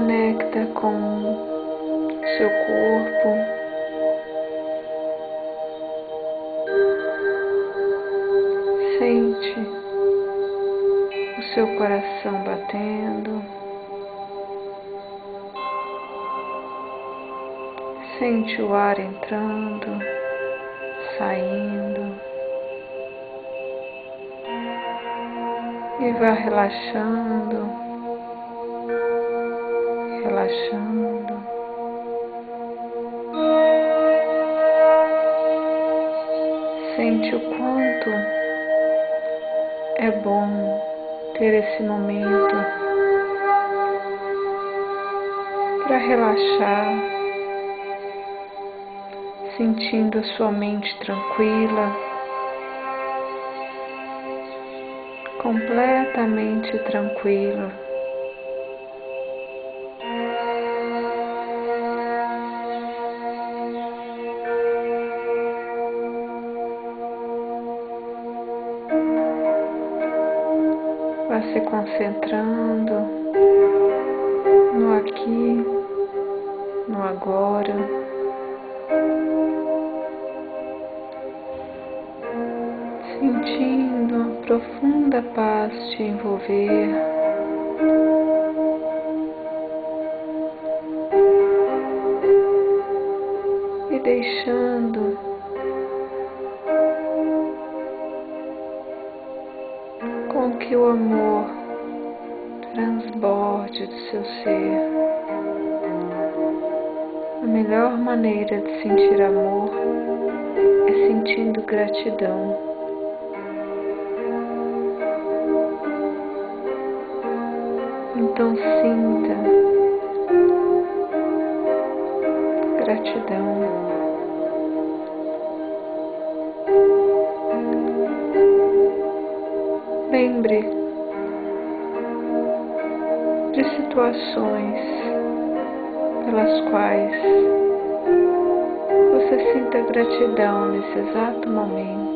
conecta com seu corpo. Sente o seu coração batendo. Sente o ar entrando, saindo. E vá relaxando, relaxando. Sente o quanto é bom ter esse momento para relaxar, sentindo a sua mente tranquila, completamente tranquila. Vá se concentrando no aqui, no agora. Sentindo a profunda paz te envolver. E deixando com que o amor transborde do seu ser. A melhor maneira de sentir amor é sentindo gratidão. Então sinta gratidão. Lembre de situações pelas quais você sinta gratidão nesse exato momento.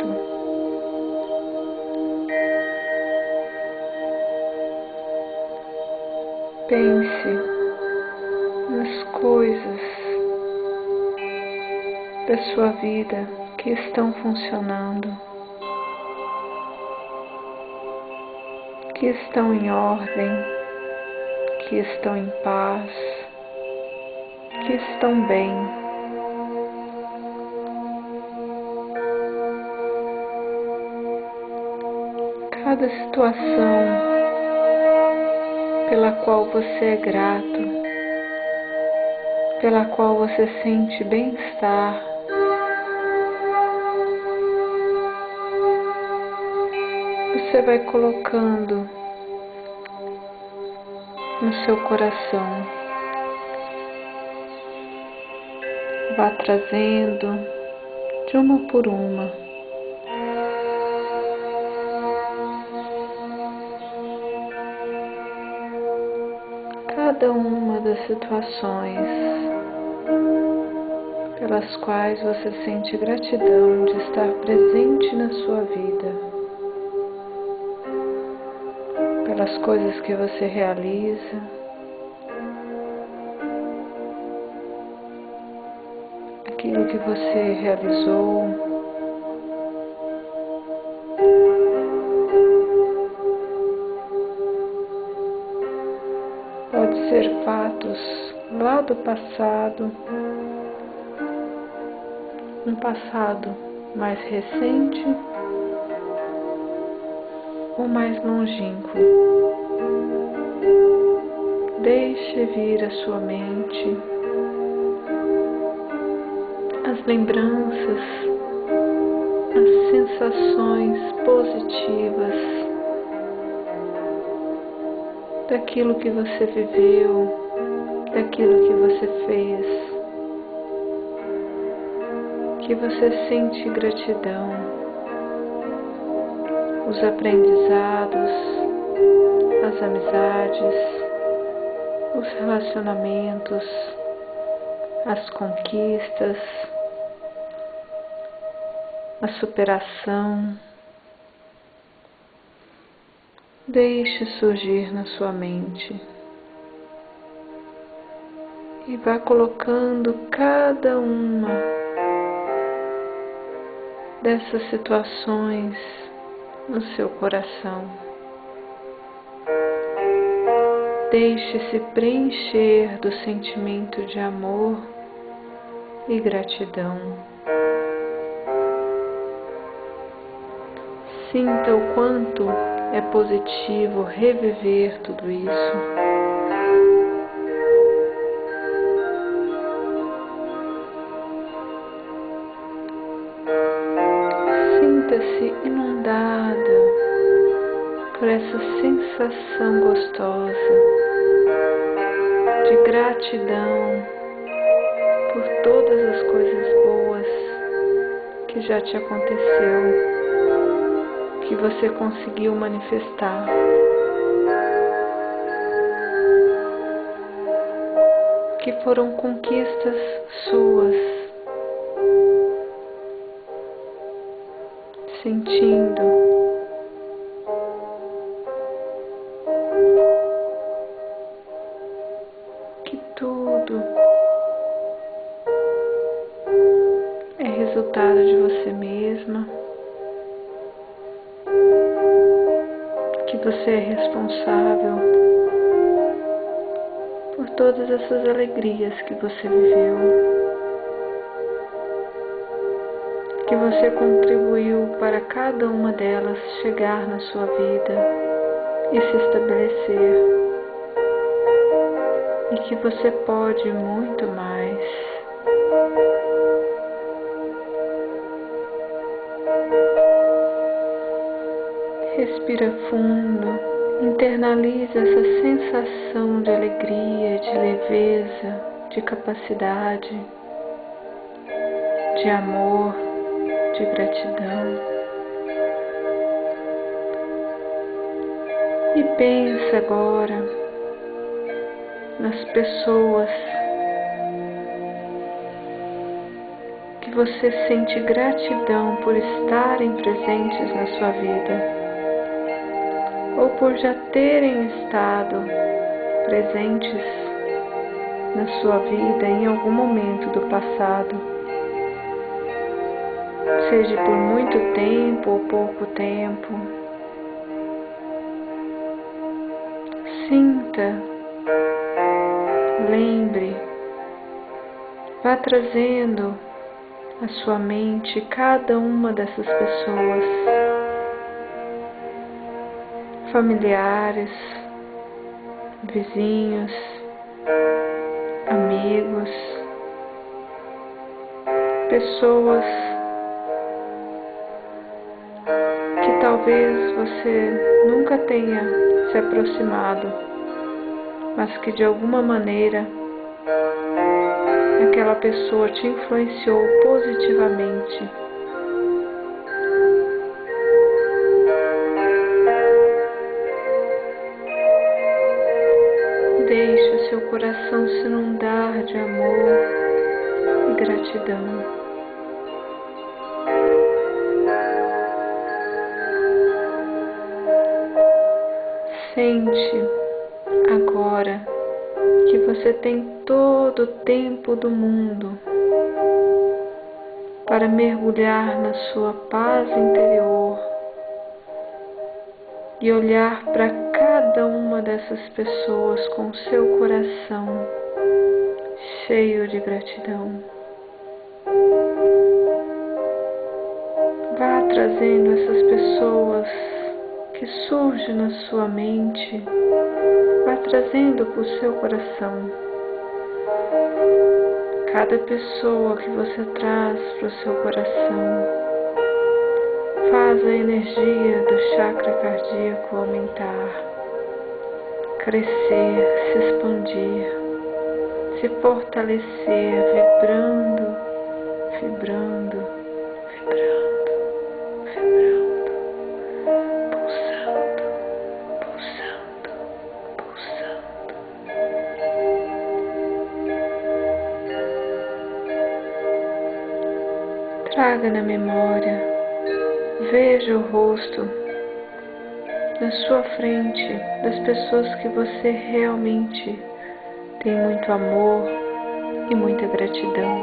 Pense nas coisas da sua vida que estão funcionando, que estão em ordem, que estão em paz, que estão bem. Cada situação pela qual você é grato, pela qual você sente bem-estar, você vai colocando no seu coração, vá trazendo de uma por uma. Cada uma das situações pelas quais você sente gratidão de estar presente na sua vida, pelas coisas que você realiza, aquilo que você realizou. Pode ser fatos lá do passado, um passado mais recente ou mais longínquo. Deixe vir à sua mente as lembranças, as sensações positivas daquilo que você viveu, daquilo que você fez, que você sente gratidão, os aprendizados, as amizades, os relacionamentos, as conquistas, a superação. Deixe surgir na sua mente e vá colocando cada uma dessas situações no seu coração. Deixe-se preencher do sentimento de amor e gratidão. Sinta o quanto é positivo reviver tudo isso. Sinta-se inundada por essa sensação gostosa de gratidão por todas as coisas boas que já te aconteceu, que você conseguiu manifestar. Que foram conquistas suas, sentindo que tudo é resultado de você mesma, que você é responsável por todas essas alegrias que você viveu, que você contribuiu para cada uma delas chegar na sua vida e se estabelecer, e que você pode muito mais. Respira fundo, internaliza essa sensação de alegria, de leveza, de capacidade, de amor, de gratidão. E pensa agora nas pessoas que você sente gratidão por estarem presentes na sua vida, ou por já terem estado presentes na sua vida em algum momento do passado, seja por muito tempo ou pouco tempo. Sinta, lembre, vá trazendo à sua mente cada uma dessas pessoas, familiares, vizinhos, amigos, pessoas que talvez você nunca tenha se aproximado, mas que de alguma maneira aquela pessoa te influenciou positivamente. Deixe o seu coração se inundar de amor e gratidão. Sente agora que você tem todo o tempo do mundo para mergulhar na sua paz interior e olhar para cada uma dessas pessoas com seu coração cheio de gratidão. Vá trazendo essas pessoas que surgem na sua mente, vá trazendo para o seu coração. Cada pessoa que você traz para o seu coração faz a energia do chakra cardíaco aumentar, crescer, se expandir, se fortalecer, vibrando, vibrando, vibrando, vibrando, pulsando, pulsando, pulsando. Traga na memória, veja o rosto na sua frente das pessoas que você realmente tem muito amor, e muita gratidão.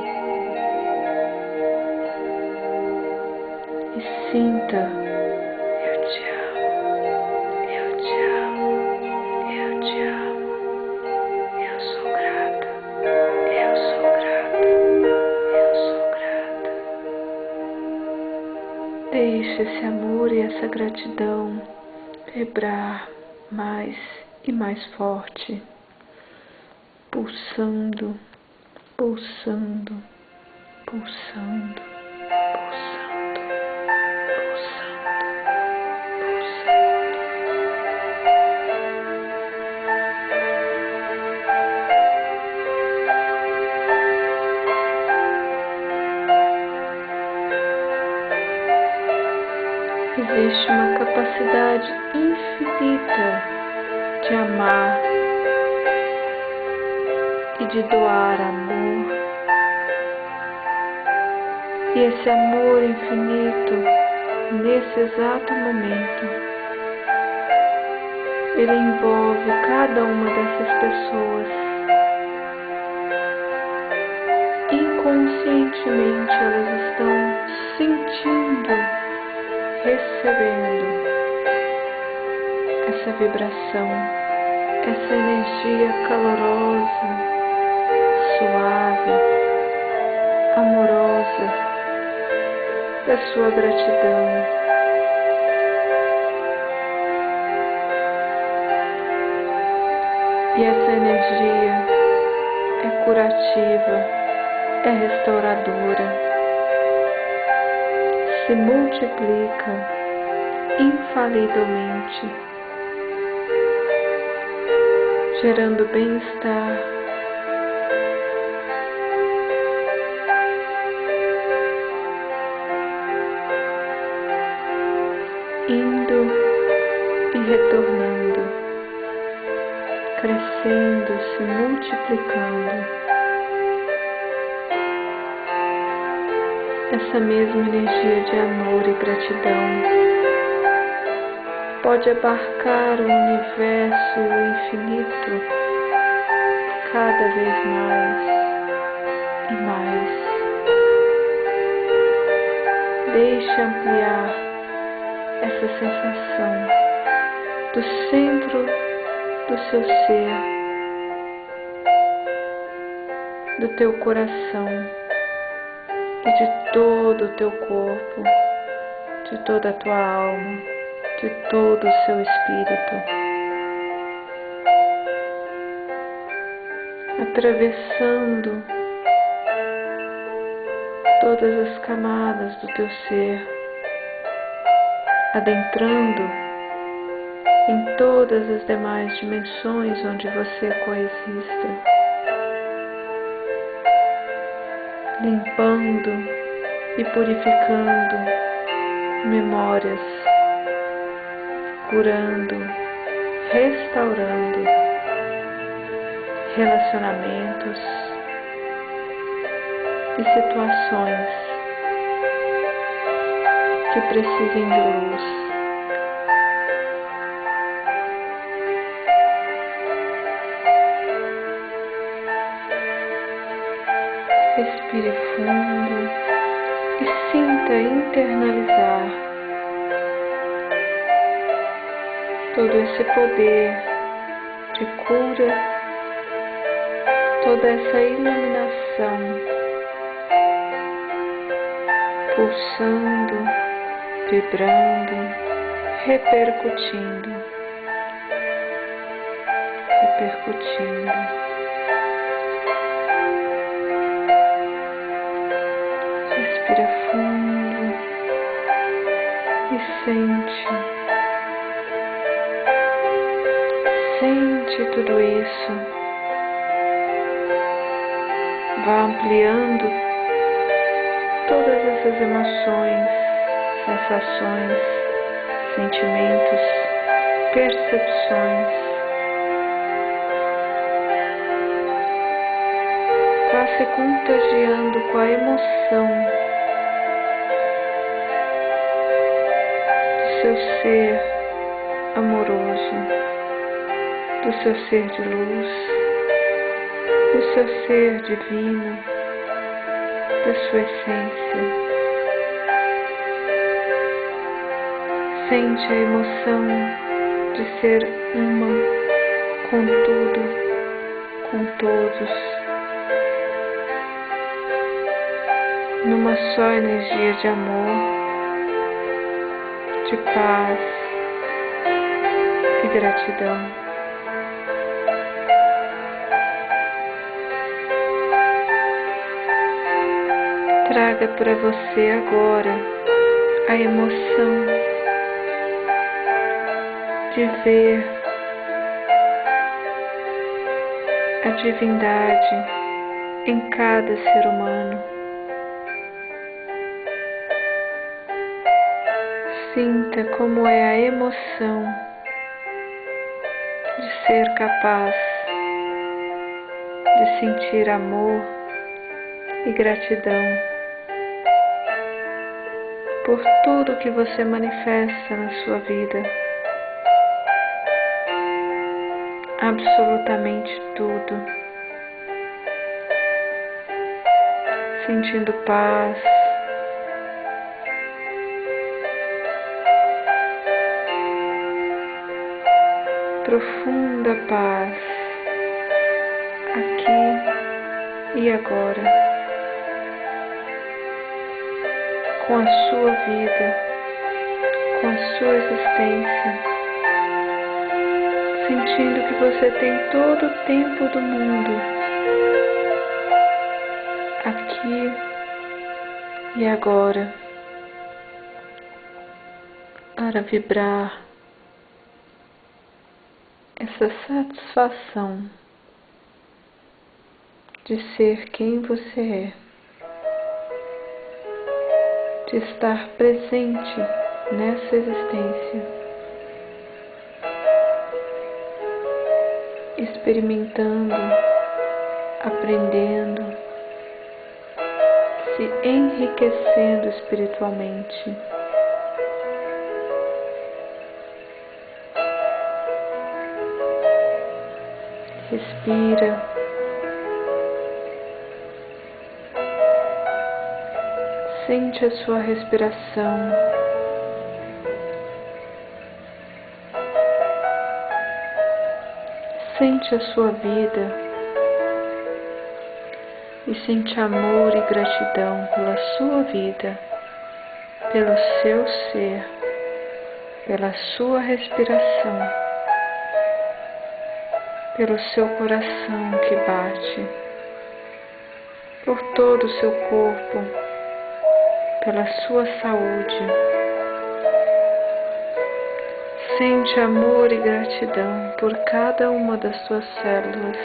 E sinta: eu te amo, eu te amo, eu te amo, eu sou grata, eu sou grata, eu sou grata. Deixe esse amor e essa gratidão vibrar mais e mais forte, pulsando, pulsando, pulsando, pulsando, pulsando, pulsando. Existe uma capacidade infinita de amar e de doar amor. E esse amor infinito, nesse exato momento, ele envolve cada uma dessas pessoas. Inconscientemente elas estão sentindo, recebendo essa vibração, essa energia calorosa, suave, amorosa da sua gratidão. E essa energia é curativa, é restauradora, se multiplica infalivelmente, gerando bem-estar, indo e retornando, crescendo, se multiplicando. Essa mesma energia de amor e gratidão pode abarcar o universo e o infinito cada vez mais e mais. Deixe ampliar essa sensação do centro do seu ser, do teu coração e de todo o teu corpo, de toda a tua alma, de todo o seu espírito, atravessando todas as camadas do teu ser, adentrando em todas as demais dimensões onde você coexista, limpando e purificando memórias, curando, restaurando relacionamentos e situações que precisem de luz. Respire fundo e sinta internalizar todo esse poder de cura, toda essa iluminação pulsando, vibrando, repercutindo, repercutindo. Respira fundo e sente tudo isso. Vá ampliando todas essas emoções, sensações, sentimentos, percepções. Vá se contagiando com a emoção do seu ser amoroso, do seu ser de luz, do seu ser divino, da sua essência. Sente a emoção de ser uma com tudo, com todos, numa só energia de amor, de paz e gratidão. Traga para você agora a emoção de ver a divindade em cada ser humano. Sinta como é a emoção de ser capaz de sentir amor e gratidão por tudo que você manifesta na sua vida. Absolutamente tudo. Sentindo paz, profunda paz, aqui e agora, com a sua vida, com a sua existência, sentindo que você tem todo o tempo do mundo, aqui e agora, para vibrar essa satisfação de ser quem você é. De estar presente nessa existência, experimentando, aprendendo, se enriquecendo espiritualmente. Respira. Sente a sua respiração. Sente a sua vida e sente amor e gratidão pela sua vida, pelo seu ser, pela sua respiração, pelo seu coração que bate, por todo o seu corpo, pela sua saúde. Sente amor e gratidão por cada uma das suas células.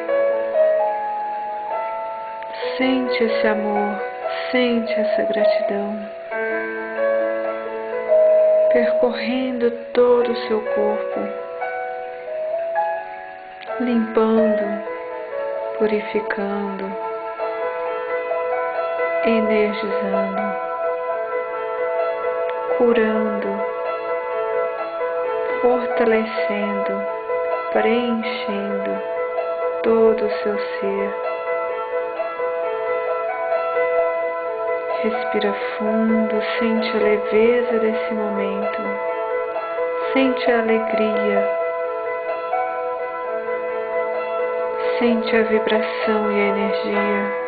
Sente esse amor, sente essa gratidão, percorrendo todo o seu corpo, limpando, purificando, energizando, curando, fortalecendo, preenchendo todo o seu ser. Respira fundo, sente a leveza desse momento, sente a alegria, sente a vibração e a energia.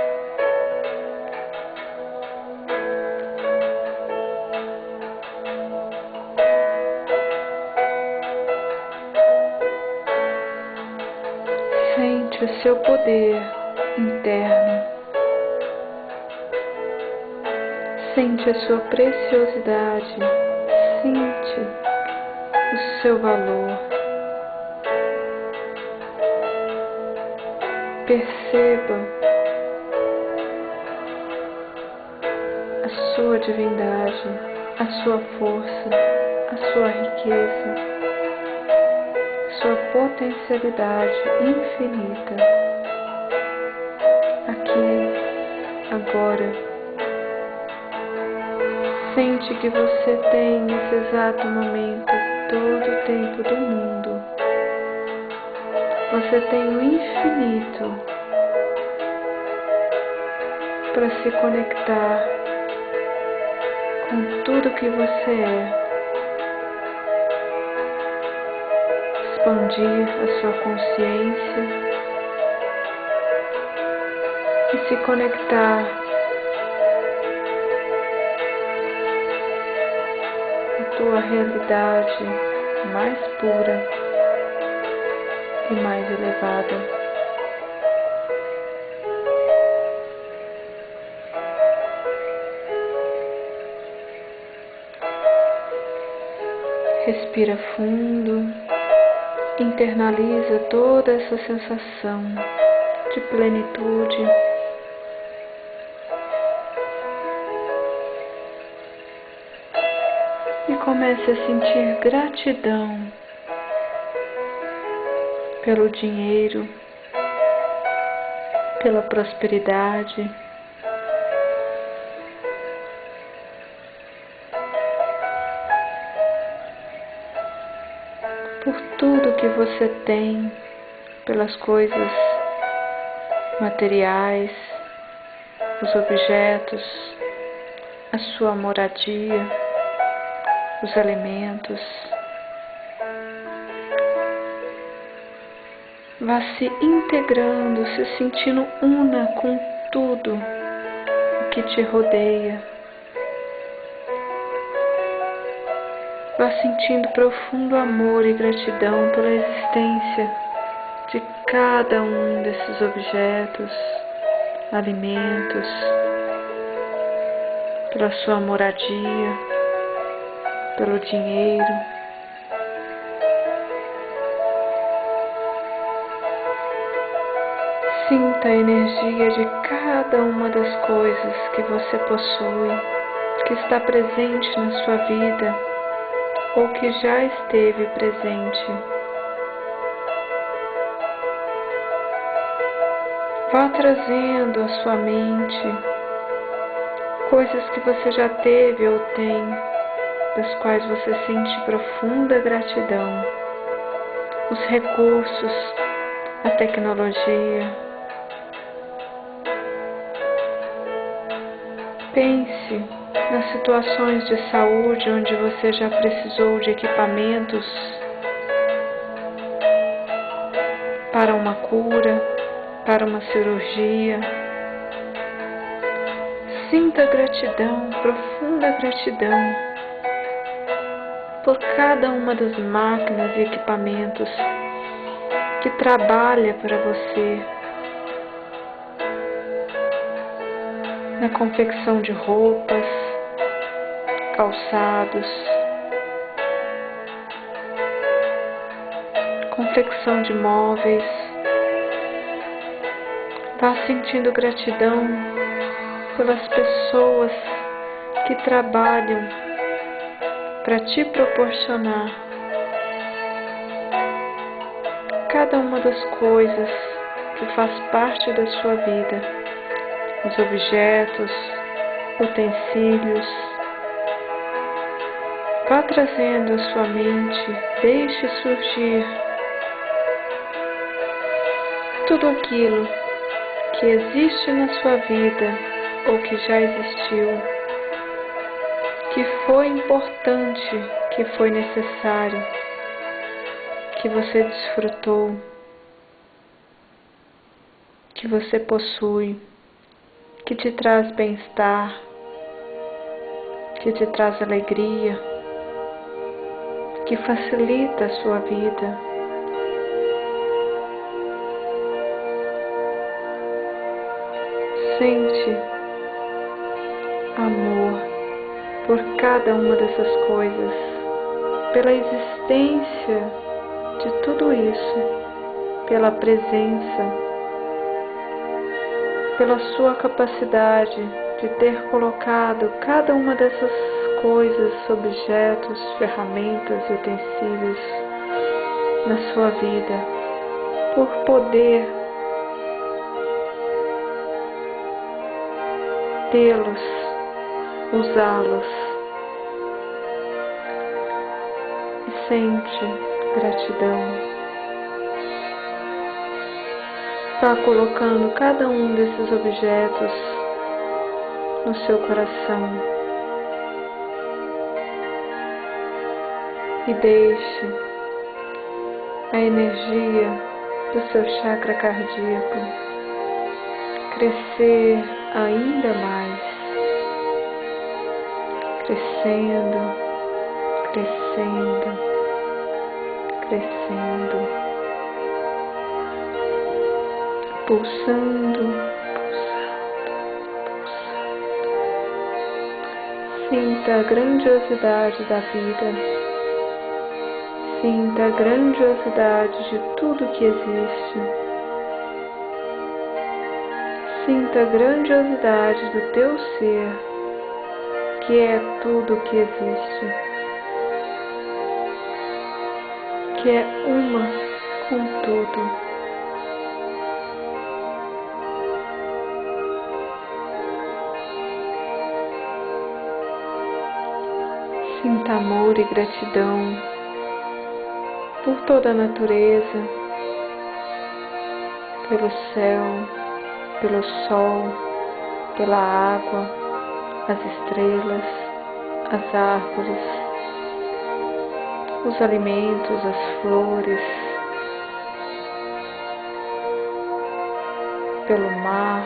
Sente o seu poder interno, sente a sua preciosidade, sente o seu valor, perceba a sua divindade, a sua força, a sua riqueza, sua potencialidade infinita, aqui, agora. Sente que você tem nesse exato momento todo o tempo do mundo você tem o infinito para se conectar com tudo que você é, expandir a sua consciência e se conectar com a tua realidade mais pura e mais elevada. Respira fundo, internaliza toda essa sensação de plenitude. E comece a sentir gratidão pelo dinheiro, pela prosperidade, por tudo que você tem, pelas coisas materiais, os objetos, a sua moradia, os alimentos. Vá se integrando, se sentindo una com tudo o que te rodeia. Vá sentindo profundo amor e gratidão pela existência de cada um desses objetos, alimentos, pela sua moradia, pelo dinheiro. Sinta a energia de cada uma das coisas que você possui, que está presente na sua vida ou que já esteve presente. Vá trazendo à sua mente coisas que você já teve ou tem, das quais você sente profunda gratidão. Os recursos, a tecnologia. Pense nas situações de saúde onde você já precisou de equipamentos para uma cura, para uma cirurgia. Sinta gratidão, profunda gratidão por cada uma das máquinas e equipamentos que trabalha para você na confecção de roupas, calçados, confecção de móveis. Vá sentindo gratidão pelas pessoas que trabalham para te proporcionar cada uma das coisas que faz parte da sua vida, os objetos, utensílios. Vá trazendo à sua mente, deixe surgir tudo aquilo que existe na sua vida ou que já existiu, que foi importante, que foi necessário, que você desfrutou, que você possui, que te traz bem-estar, que te traz alegria, que facilita a sua vida. Sente amor por cada uma dessas coisas, pela existência de tudo isso, pela presença, pela sua capacidade de ter colocado cada uma dessas coisas, objetos, ferramentas e utensílios na sua vida, por poder tê-los, usá-los. E sente gratidão. Vá colocando cada um desses objetos no seu coração e deixe a energia do seu chakra cardíaco crescer ainda mais, crescendo, crescendo, crescendo, pulsando, pulsando. Sinta a grandiosidade da vida. Sinta a grandiosidade de tudo que existe. Sinta a grandiosidade do teu ser, que é tudo que existe, que é uma com tudo. Sinta amor e gratidão por toda a natureza, pelo céu, pelo sol, pela água, as estrelas, as árvores, os alimentos, as flores, pelo mar.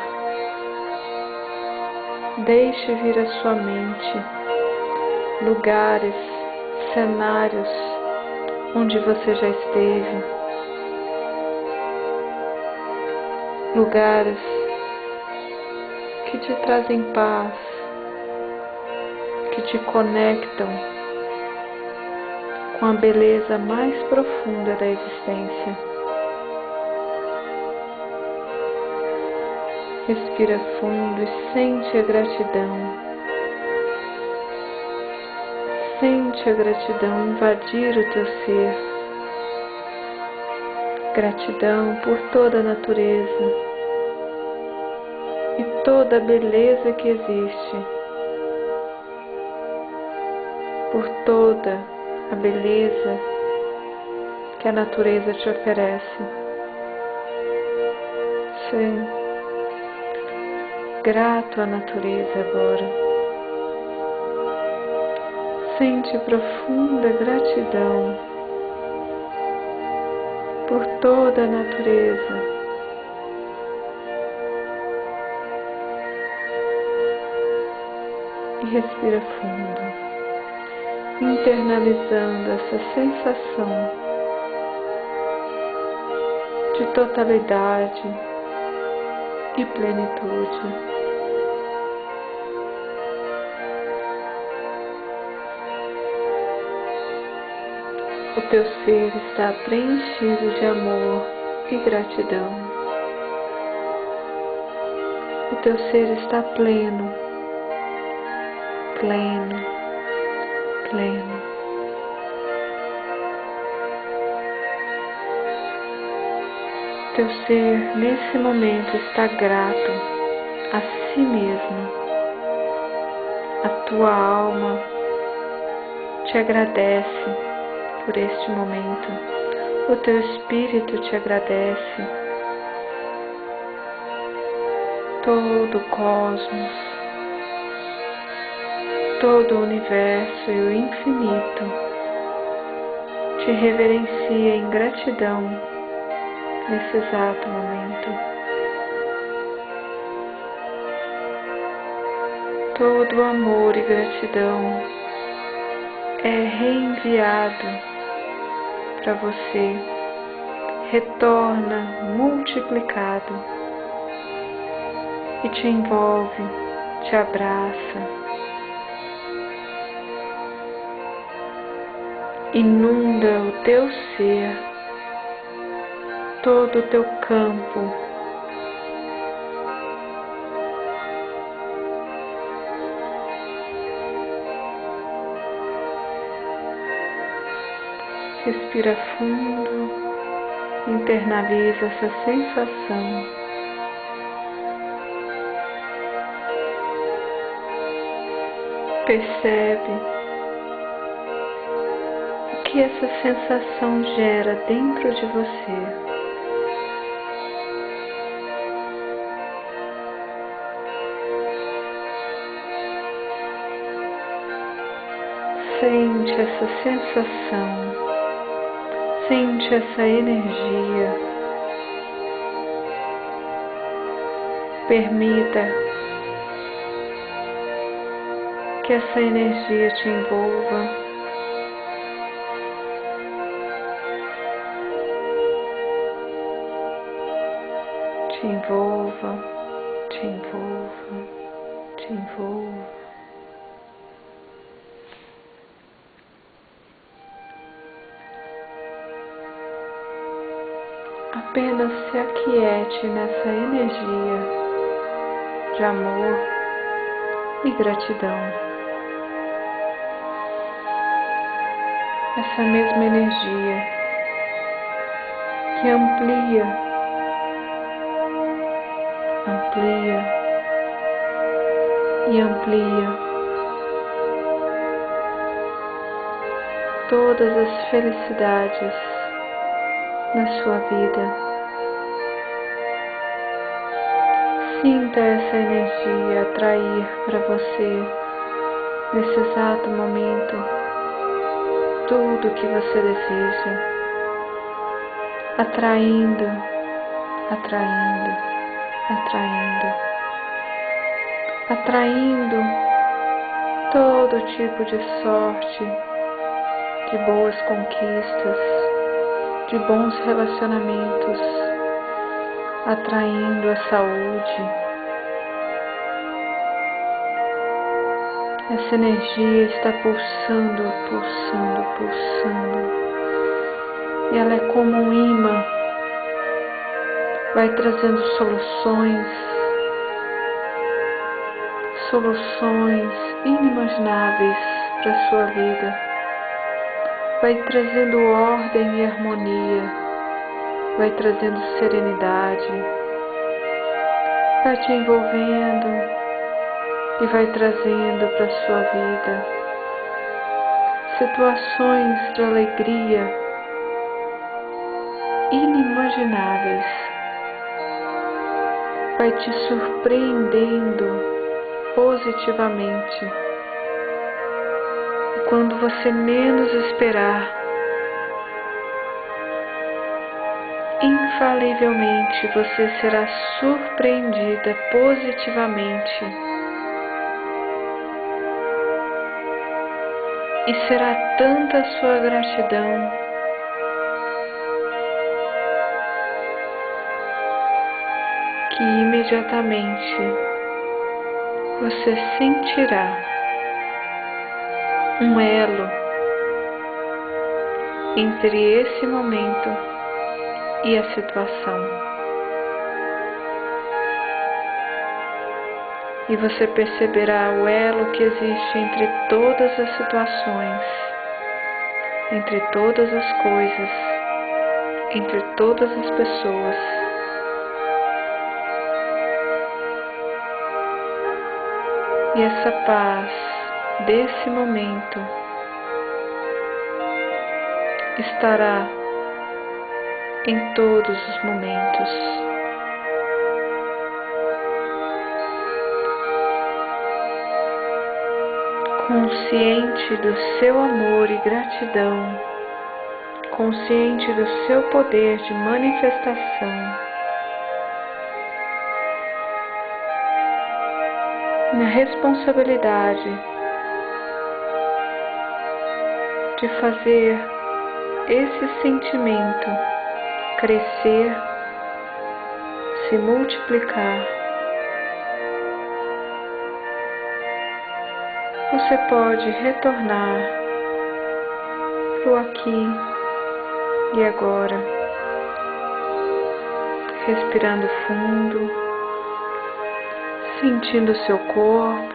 Deixe vir à sua mente lugares, cenários onde você já esteve, lugares que te trazem paz, que te conectam com a beleza mais profunda da existência. Respira fundo e sente a gratidão. Sente a gratidão invadir o teu ser. Gratidão por toda a natureza e toda a beleza que existe. Por toda a beleza que a natureza te oferece. Sim, grato à natureza agora. Sente profunda gratidão por toda a natureza. E respira fundo, internalizando essa sensação de totalidade e plenitude. O teu ser está preenchido de amor e gratidão. O teu ser está pleno, pleno, pleno. Teu ser nesse momento está grato a si mesmo. A tua alma te agradece por este momento. O teu espírito te agradece. Todo o cosmos, todo o universo e o infinito te reverencia em gratidão nesse exato momento. Todo amor e gratidão é reenviado para você, retorna multiplicado e te envolve, te abraça, inunda o teu ser, todo o teu campo. Respira fundo, internaliza essa sensação. Percebe o que essa sensação gera dentro de você. Sente essa sensação, sente essa energia. Permita que essa energia te envolva. Te envolva, te envolva, te envolva. Apenas se aquiete nessa energia de amor e gratidão. Essa mesma energia que amplia e amplia todas as felicidades na sua vida. Sinta essa energia atrair para você, nesse exato momento, tudo que você deseja, atraindo, atraindo, atraindo, atraindo todo tipo de sorte, de boas conquistas, de bons relacionamentos, atraindo a saúde. Essa energia está pulsando, pulsando, pulsando. E ela é como um imã, vai trazendo soluções inimagináveis para a sua vida. Vai trazendo ordem e harmonia, vai trazendo serenidade, vai te envolvendo e vai trazendo para a sua vida situações de alegria inimagináveis, vai te surpreendendo positivamente. E quando você menos esperar, infalivelmente você será surpreendida positivamente. E será tanta a sua gratidão que imediatamente você sentirá um elo entre esse momento e a situação. E você perceberá o elo que existe entre todas as situações, entre todas as coisas, entre todas as pessoas. E essa paz desse momento estará em todos os momentos. Consciente do seu amor e gratidão, consciente do seu poder de manifestação, na responsabilidade de fazer esse sentimento crescer, se multiplicar. Você pode retornar para o aqui e agora, respirando fundo, sentindo seu corpo,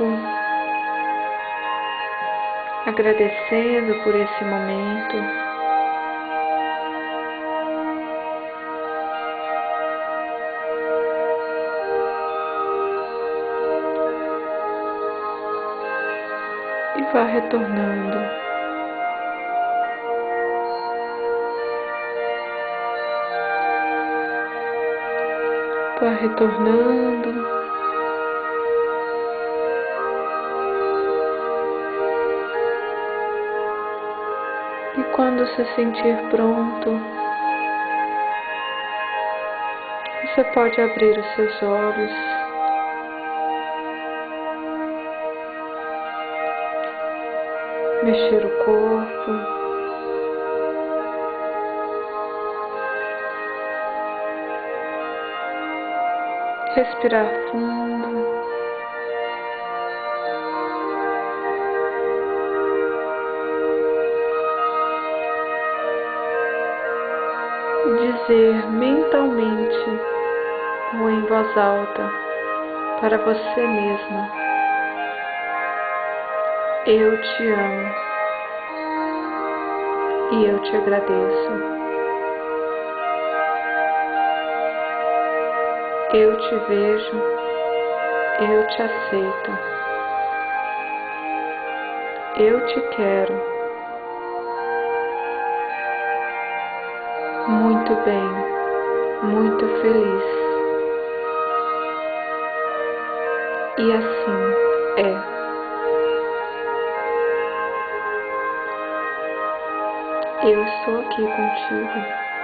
agradecendo por esse momento. E vá retornando. Vá retornando. quando se sentir pronto, você pode abrir os seus olhos. Mexer o corpo. Respirar fundo. Dizer mentalmente ou em voz alta para você mesma: eu te amo e eu te agradeço. Eu te vejo, eu te aceito, eu te quero. Muito bem, muito feliz. E assim é. Eu estou aqui contigo.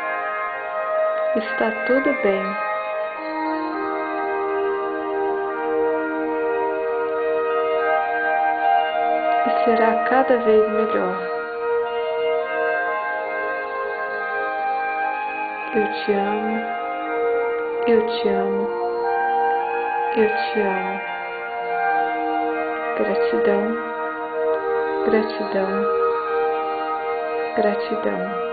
Está tudo bem. E será cada vez melhor. Eu te amo, eu te amo, eu te amo. Gratidão, gratidão, gratidão.